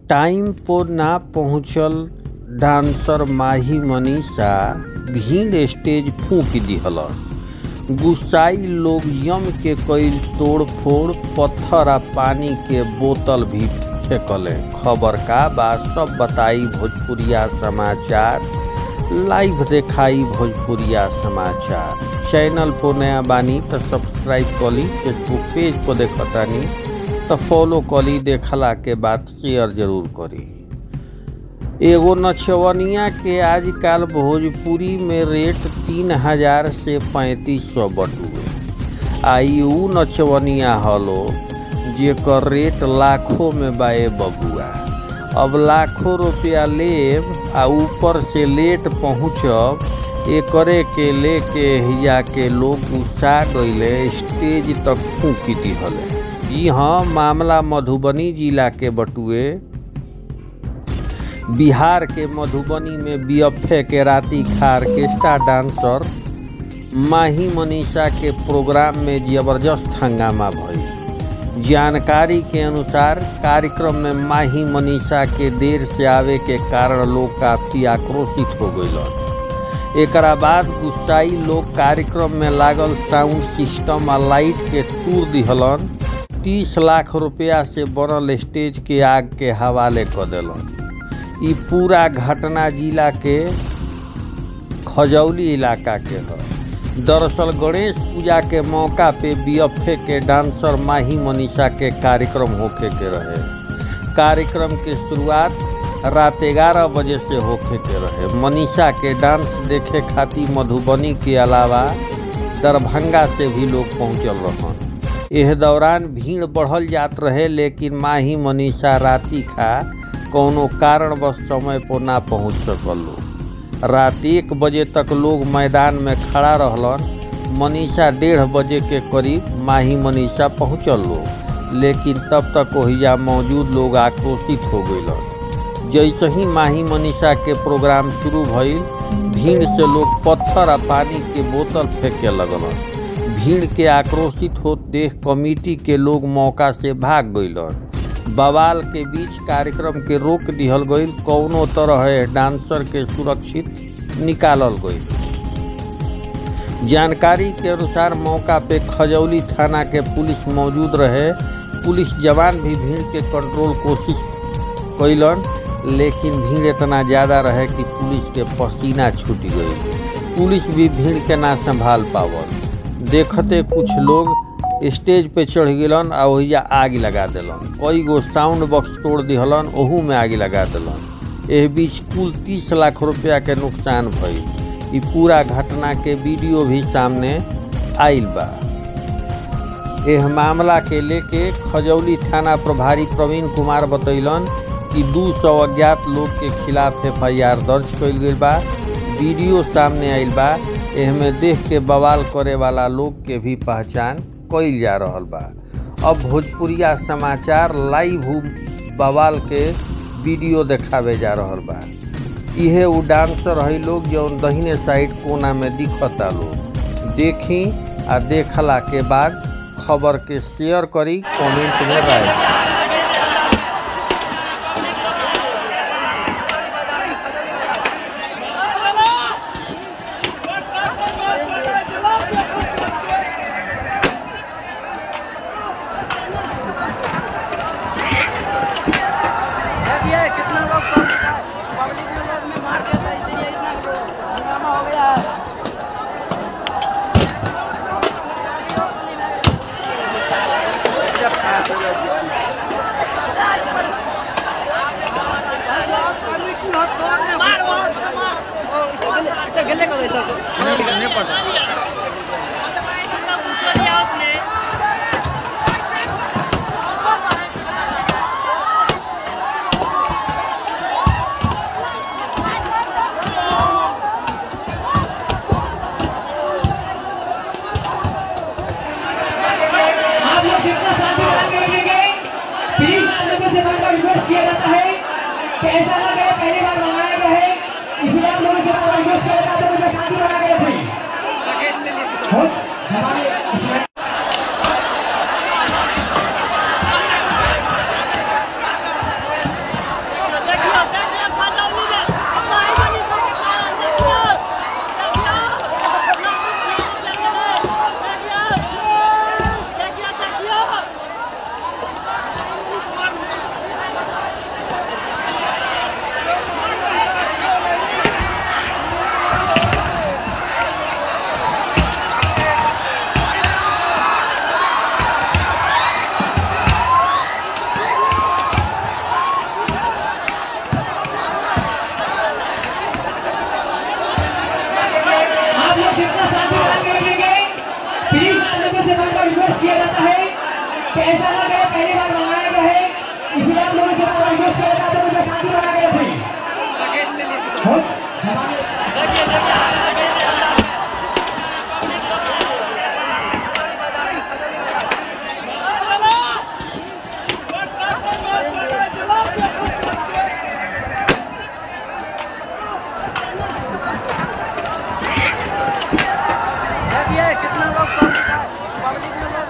Time पर ना पहुँचल डांसर माही मनीषा भीड़ स्टेज फूंक दिहलस। गुस्साई लोग यम के कईल तोड़ फोड़, पत्थर आ पानी के बोतल भी फेंकले। खबर का बात सब बताई भोजपुरिया समाचार, लाइव देखाई भोजपुरिया समाचार। चैनल पर नया बानी तो सब्सक्राइब करी, फेसबुक पेज पर देखतानी तो फॉलो करी, देखला के बाद शेयर जरूर करी। एगो नचवनिया के आजकल भोजपुरी में रेट 3000 से 3500 बटुए। आई ऊ नचवनिया हलो जेकर रेट लाखों में बाए बबुआ। अब लाखों रुपया लेब आ ऊपर से लेट पहुँचब, एकरे के लेके हिया के लोग गुस्सा गईले, स्टेज तक फूंक दिहले। जी हाँ, मामला मधुबनी जिला के बटुए। बिहार के मधुबनी में बीएफए के राती खार के स्टार डांसर माही मनीषा के प्रोग्राम में जबरदस्त हंगामा भई। जानकारी के अनुसार कार्यक्रम में माही मनीषा के देर से आवे के कारण लोग काफी आक्रोशित हो गइलन। एकरा बाद गुस्साई लोग कार्यक्रम में लागल साउंड सिस्टम आ लाइट के तूर दिहलन। 30 लाख रुपया से बनल स्टेज के आग के हवाले कर दिलन। ई पूरा घटना जिला के खजौली इलाका के है। दरअसल गणेश पूजा के मौका पे बीएफए के डांसर माही मनीषा के कार्यक्रम होखे के रहे। कार्यक्रम के शुरुआत रात 11 बजे से होखे के रहे। मनीषा के डांस देखे खातिर मधुबनी के अलावा दरभंगा से भी लोग पहुंचल रहन। एह दौरान भीड़ बढ़ल जात रहे, लेकिन माही मनीषा राती खा कौनो कारणवश समय पर ना पहुँच सकल। रात 1 बजे तक लोग मैदान में खड़ा रहलन। मनीषा 1:30 बजे के करीब माही मनीषा पहुँचल लोग, लेकिन तब तक ओहिजा मौजूद लोग आक्रोशित हो गइलन। जैसे ही माही मनीषा के प्रोग्राम शुरू भइल, भीड़ से लोग पत्थर आ पानी के बोतल फेंके लगलन। भीड़ के आक्रोशित होत देख कमेटी के लोग मौका से भाग गइलन। बवाल के बीच कार्यक्रम के रोक दिहल गईल। कौनो तरह डांसर के सुरक्षित निकालल गईल। जानकारी के अनुसार मौका पे खजौली थाना के पुलिस मौजूद रहे। पुलिस जवान भी भीड़ के कंट्रोल कोशिश कैलन, लेकिन भीड़ इतना ज़्यादा रहे कि पुलिस के पसीना छूट गई। पुलिस भी भीड़ के ना संभाल पावल। देखते कुछ लोग स्टेज पे चढ़ गलन आ ओहिजा आग लगा दिलन। कई गो साउंड बॉक्स तोड़ दिहलन, ओहू में आग लगा दिलन। एह बीच कुल 30 लाख रुपया के नुकसान भइल। ई पूरा घटना के वीडियो भी सामने आइल बा। एह मामला के लेके खजौली थाना प्रभारी प्रवीण कुमार बतैलन कि 200 अज्ञात लोग के खिलाफ FIR दर्ज कइल गइल बा। वीडियो सामने आइल बा। एह में देख के बवाल करे वाला लोग के भी पहचान कइल जा रहल बा। अब भोजपुरिया समाचार लाइव बवाल के वीडियो देखावे जा रहल बा। इहे उ डांसर है लोग जौन दहिने साइड कोना में दिखता। लोग देखी आ देखला के बाद खबर के शेयर करी, कमेंट में राय। कितना लोग पब्लिक में मार देता है, इसीलिए इतना हंगामा हो गया है। किया जाता है कि ऐसा ना कहे पहली बार मंगाया गया है, इसलिए आप लोगों से रिक्वेस्ट किया जाता है कि साथी बना गए थे। ऐसा ना कहे पहली बार मंगाया गया है, इसलिए आप लोगों से रिक्वेस्ट कर रहा था उनका साथी बना के रखें। कितना लोग पब्लिक में लोग